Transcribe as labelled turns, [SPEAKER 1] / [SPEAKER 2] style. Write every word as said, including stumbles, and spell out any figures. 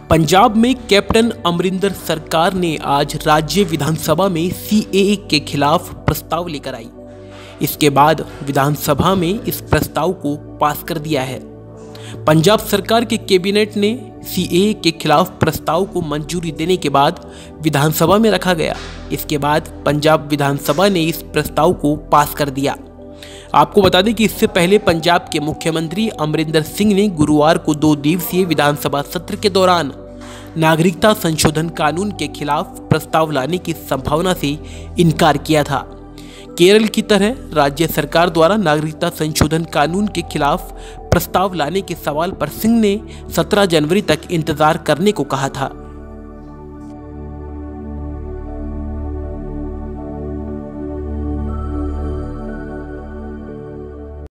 [SPEAKER 1] पंजाब में कैप्टन अमरिंदर सरकार ने आज राज्य विधानसभा में सीएए के खिलाफ प्रस्ताव लेकर आई। इसके बाद विधानसभा में इस प्रस्ताव को पास कर दिया है। पंजाब सरकार के कैबिनेट ने सीएए के खिलाफ प्रस्ताव को मंजूरी देने के बाद विधानसभा में रखा गया। इसके बाद पंजाब विधानसभा ने इस प्रस्ताव को पास कर दिया। आपको बता दें कि इससे पहले पंजाब के मुख्यमंत्री अमरिंदर सिंह ने गुरुवार को दो दिवसीय विधानसभा सत्र के दौरान नागरिकता संशोधन कानून के खिलाफ प्रस्ताव लाने की संभावना से इनकार किया था। केरल की तरह राज्य सरकार द्वारा नागरिकता संशोधन कानून के खिलाफ प्रस्ताव लाने के सवाल पर सिंह ने सत्रह जनवरी तक इंतजार करने को कहा था।